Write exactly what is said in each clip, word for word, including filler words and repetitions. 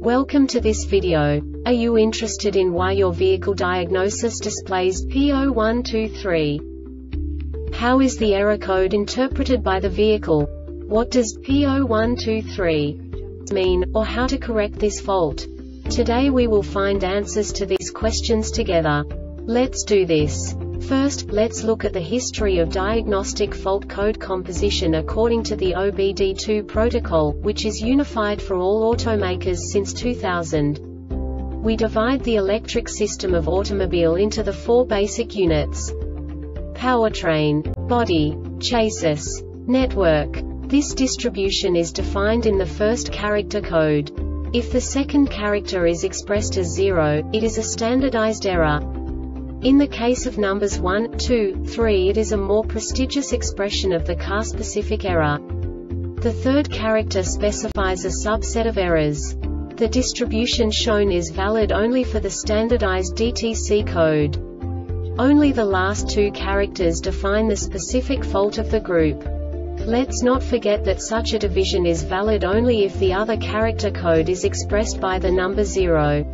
Welcome to this video. Are you interested in why your vehicle diagnosis displays P zero one two three? How is the error code interpreted by the vehicle? What does P zero one two three mean, or how to correct this fault? Today we will find answers to these questions together. Let's do this. First, let's look at the history of diagnostic fault code composition according to the O B D two protocol, which is unified for all automakers since two thousand. We divide the electric system of automobile into the four basic units: powertrain, body, chassis, network. This distribution is defined in the first character code. If the second character is expressed as zero, it is a standardized error. In the case of numbers one, two, three, it is a more prestigious expression of the car-specific error. The third character specifies a subset of errors. The distribution shown is valid only for the standardized D T C code. Only the last two characters define the specific fault of the group. Let's not forget that such a division is valid only if the other character code is expressed by the number zero.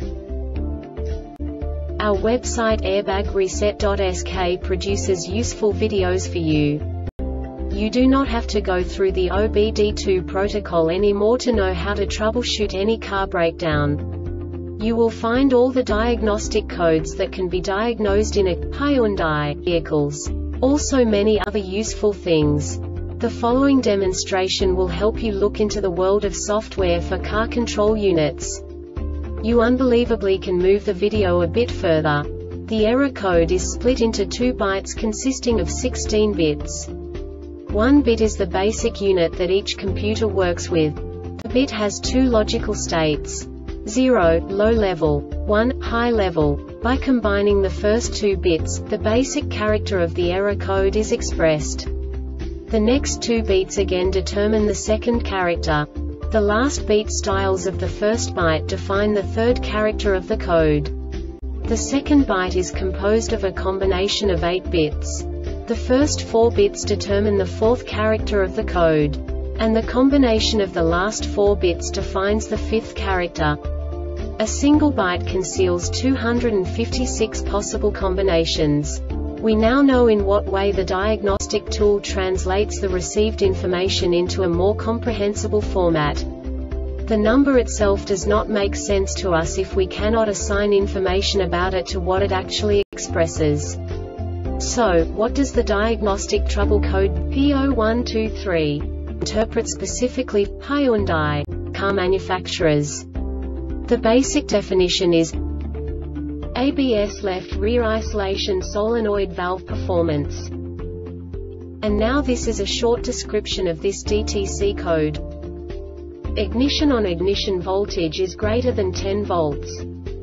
Our website airbag reset dot S K produces useful videos for you. You do not have to go through the O B D two protocol anymore to know how to troubleshoot any car breakdown. You will find all the diagnostic codes that can be diagnosed in a Hyundai vehicles. Also many other useful things. The following demonstration will help you look into the world of software for car control units. You unbelievably can move the video a bit further. The error code is split into two bytes consisting of sixteen bits. One bit is the basic unit that each computer works with. The bit has two logical states: zero, low level, one, high level. By combining the first two bits, the basic character of the error code is expressed. The next two beats again determine the second character. The last beat styles of the first byte define the third character of the code. The second byte is composed of a combination of eight bits. The first four bits determine the fourth character of the code. And the combination of the last four bits defines the fifth character. A single byte conceals two hundred fifty-six possible combinations. We now know in what way the diagnostic tool translates the received information into a more comprehensible format. The number itself does not make sense to us if we cannot assign information about it to what it actually expresses. So, what does the diagnostic trouble code P zero one two three interpret specifically for Hyundai car manufacturers? The basic definition is A B S left rear isolation solenoid valve performance. And now this is a short description of this D T C code. Ignition on ignition voltage is greater than ten volts.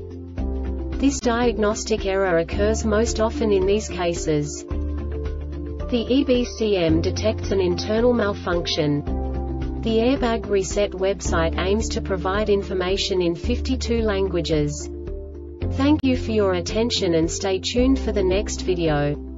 This diagnostic error occurs most often in these cases. The E B C M detects an internal malfunction. The Airbag Reset website aims to provide information in fifty-two languages. Thank you for your attention and stay tuned for the next video.